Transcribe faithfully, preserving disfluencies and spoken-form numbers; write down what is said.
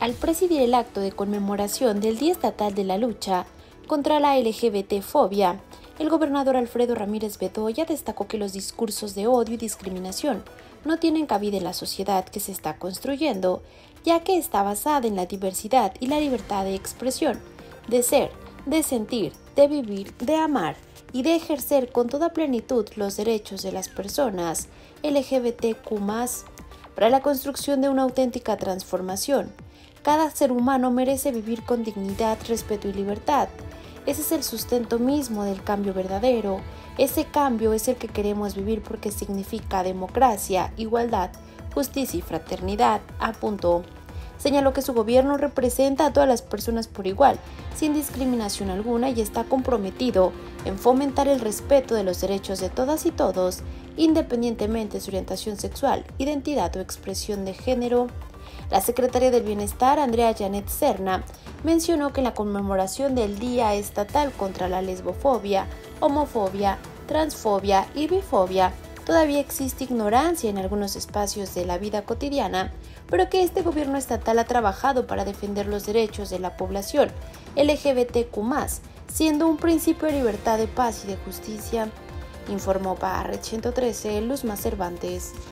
Al presidir el acto de conmemoración del Día Estatal de la Lucha contra la L G B T-fobia, el gobernador Alfredo Ramírez Bedoya destacó que los discursos de odio y discriminación no tienen cabida en la sociedad que se está construyendo, ya que está basada en la diversidad y la libertad de expresión, de ser, de sentir, de vivir, de amar y de ejercer con toda plenitud los derechos de las personas L G B T Q más, para la construcción de una auténtica transformación. Cada ser humano merece vivir con dignidad, respeto y libertad. Ese es el sustento mismo del cambio verdadero. Ese cambio es el que queremos vivir porque significa democracia, igualdad, justicia y fraternidad, apuntó. Señaló que su gobierno representa a todas las personas por igual, sin discriminación alguna, y está comprometido en fomentar el respeto de los derechos de todas y todos, independientemente de su orientación sexual, identidad o expresión de género. La secretaria del Bienestar, Andrea Janet Serna, mencionó que en la conmemoración del Día Estatal contra la Lesbofobia, Homofobia, Transfobia y Bifobia, todavía existe ignorancia en algunos espacios de la vida cotidiana, pero que este gobierno estatal ha trabajado para defender los derechos de la población L G B T Q más, siendo un principio de libertad, de paz y de justicia, informó para Red ciento trece Luzma Cervantes.